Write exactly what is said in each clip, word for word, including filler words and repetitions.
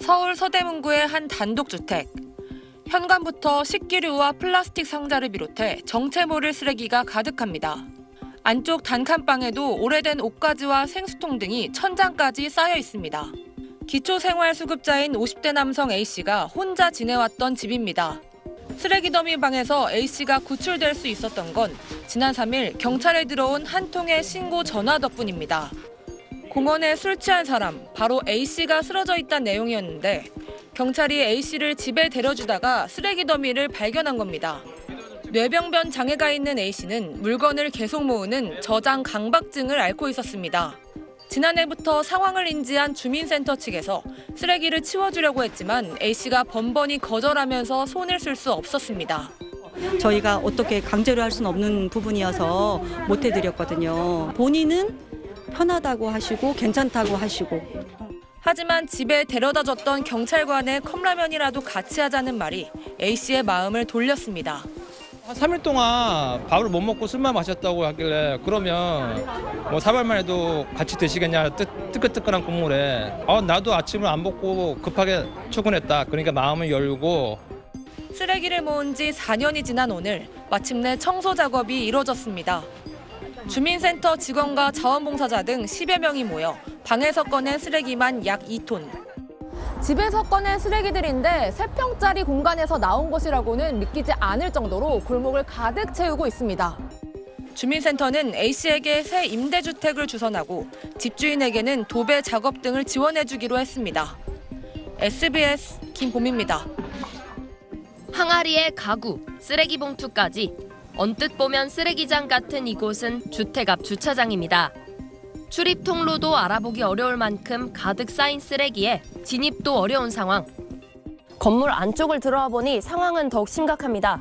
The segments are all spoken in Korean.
서울 서대문구의 한 단독주택. 현관부터 식기류와 플라스틱 상자를 비롯해 정체 모를 쓰레기가 가득합니다. 안쪽 단칸방에도 오래된 옷가지와 생수통 등이 천장까지 쌓여 있습니다. 기초생활수급자인 오십 대 남성 A씨가 혼자 지내왔던 집입니다. 쓰레기 더미 방에서 A씨가 구출될 수 있었던 건 지난 삼 일 경찰에 들어온 한 통의 신고 전화 덕분입니다. 공원에 술 취한 사람, 바로 A씨가 쓰러져 있다는 내용이었는데 경찰이 A씨를 집에 데려주다가 쓰레기 더미를 발견한 겁니다. 뇌병변 장애가 있는 A씨는 물건을 계속 모으는 저장 강박증을 앓고 있었습니다. 지난해부터 상황을 인지한 주민센터 측에서 쓰레기를 치워주려고 했지만 A씨가 번번이 거절하면서 손을 쓸 수 없었습니다. 저희가 어떻게 강제로 할 수는 없는 부분이어서 못 해드렸거든요. 본인은 편하다고 하시고 괜찮다고 하시고. 하지만 집에 데려다줬던 경찰관의 컵라면이라도 같이 하자는 말이 A씨의 마음을 돌렸습니다. 한 삼 일 동안 밥을 못 먹고 술만 마셨다고 하길래 그러면 뭐 사발만 해도 같이 드시겠냐 뜨, 뜨끈뜨끈한 국물에 아, 나도 아침을 안 먹고 급하게 출근했다. 그러니까 마음을 열고. 쓰레기를 모은 지 사 년이 지난 오늘 마침내 청소 작업이 이루어졌습니다. 주민센터 직원과 자원봉사자 등 십여 명이 모여 방에서 꺼낸 쓰레기만 약 이 톤. 집에서 꺼낸 쓰레기들인데 세 평짜리 공간에서 나온 것이라고는 믿기지 않을 정도로 골목을 가득 채우고 있습니다. 주민센터는 A씨에게 새 임대주택을 주선하고 집주인에게는 도배 작업 등을 지원해주기로 했습니다. 에스비에스 김봄입니다. 항아리에 가구, 쓰레기 봉투까지 언뜻 보면 쓰레기장 같은 이곳은 주택 앞 주차장입니다. 출입 통로도 알아보기 어려울 만큼 가득 쌓인 쓰레기에 진입도 어려운 상황. 건물 안쪽을 들어와 보니 상황은 더욱 심각합니다.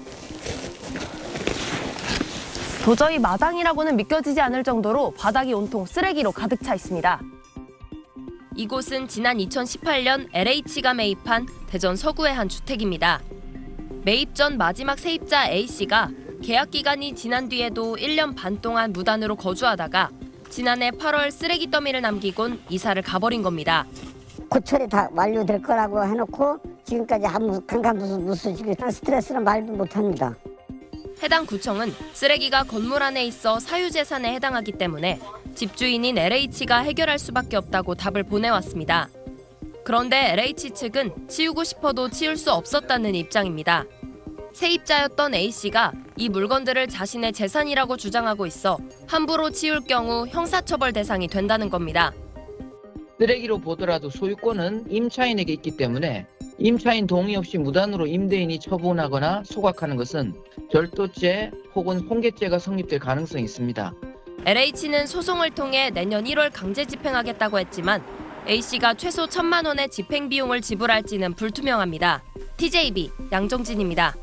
도저히 마당이라고는 믿겨지지 않을 정도로 바닥이 온통 쓰레기로 가득 차 있습니다. 이곳은 지난 이천십팔 년 엘에이치가 매입한 대전 서구의 한 주택입니다. 매입 전 마지막 세입자 A씨가 계약 기간이 지난 뒤에도 일 년 반 동안 무단으로 거주하다가 지난해 팔월 쓰레기 더미를 남기곤 이사를 가버린 겁니다. 고철이 다 완료될 거라고 해놓고 지금까지 아무 강간무수무수 스트레스는 말도 못합니다. 해당 구청은 쓰레기가 건물 안에 있어 사유재산에 해당하기 때문에 집주인인 엘에이치가 해결할 수밖에 없다고 답을 보내왔습니다. 그런데 엘에이치 측은 치우고 싶어도 치울 수 없었다는 입장입니다. 세입자였던 A씨가 이 물건들을 자신의 재산이라고 주장하고 있어 함부로 치울 경우 형사처벌 대상이 된다는 겁니다. 쓰레기로 보더라도 소유권은 임차인에게 있기 때문에 임차인 동의 없이 무단으로 임대인이 처분하거나 소각하는 것은 별도죄 혹은 홍계죄가 성립될 가능성이 있습니다. 엘에이치는 소송을 통해 내년 일월 강제 집행하겠다고 했지만 A씨가 최소 천만 원의 집행 비용을 지불할지는 불투명합니다. 티제이비 양정진입니다.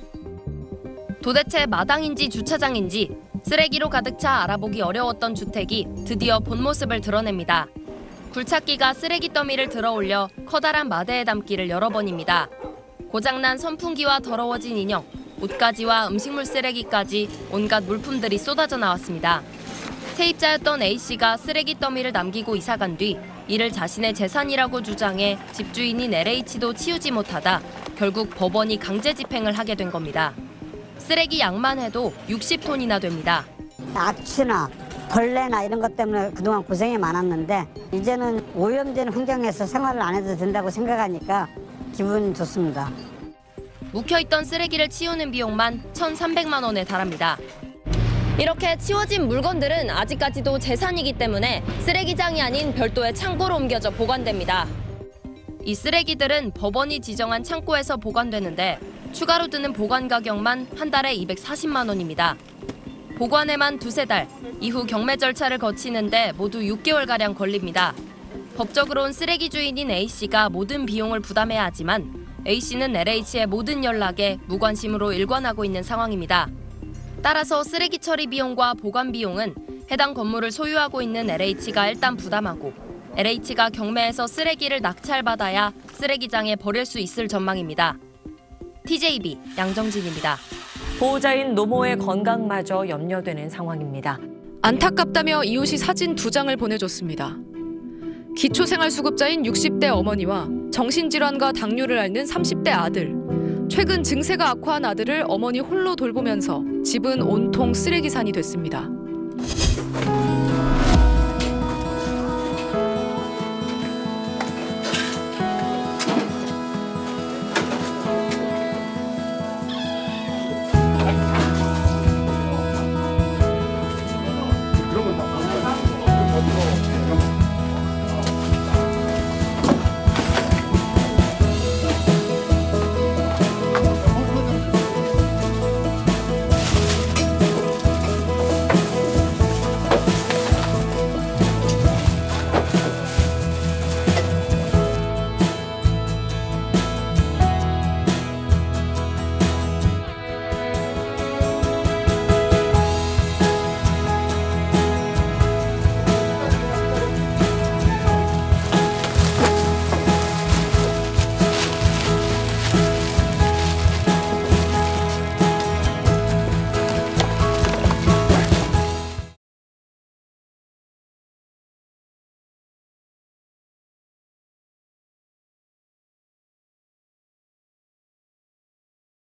도대체 마당인지 주차장인지 쓰레기로 가득 차 알아보기 어려웠던 주택이 드디어 본 모습을 드러냅니다. 굴착기가 쓰레기 더미를 들어올려 커다란 마대에 담기를 여러 번입니다. 고장난 선풍기와 더러워진 인형, 옷가지와 음식물 쓰레기까지 온갖 물품들이 쏟아져 나왔습니다. 세입자였던 A씨가 쓰레기 더미를 남기고 이사간 뒤 이를 자신의 재산이라고 주장해 집주인인 엘에이치도 치우지 못하다 결국 법원이 강제 집행을 하게 된 겁니다. 쓰레기 양만 해도 육십 톤이나 됩니다. 악취나 벌레나 이런 것 때문에 그동안 고생이 많았는데 이제는 오염된 환경에서 생활을 안 해도 된다고 생각하니까 기분 좋습니다. 묵혀있던 쓰레기를 치우는 비용만 천삼백만 원에 달합니다. 이렇게 치워진 물건들은 아직까지도 재산이기 때문에 쓰레기장이 아닌 별도의 창고로 옮겨져 보관됩니다. 이 쓰레기들은 법원이 지정한 창고에서 보관되는데 추가로 드는 보관 가격만 한 달에 이백사십만 원입니다. 보관에만 두세 달, 이후 경매 절차를 거치는데 모두 육 개월가량 걸립니다. 법적으로는 쓰레기 주인인 A씨가 모든 비용을 부담해야 하지만 A씨는 엘에이치의 모든 연락에 무관심으로 일관하고 있는 상황입니다. 따라서 쓰레기 처리 비용과 보관 비용은 해당 건물을 소유하고 있는 엘에이치가 일단 부담하고 엘에이치가 경매에서 쓰레기를 낙찰받아야 쓰레기장에 버릴 수 있을 전망입니다. 티제이비 양정진입니다. 보호자인 노모의 건강마저 염려되는 상황입니다. 안타깝다며 이웃이 사진 두 장을 보내줬습니다. 기초생활수급자인 육십 대 어머니와 정신질환과 당뇨를 앓는 삼십 대 아들. 최근 증세가 악화한 아들을 어머니 홀로 돌보면서 집은 온통 쓰레기산이 됐습니다.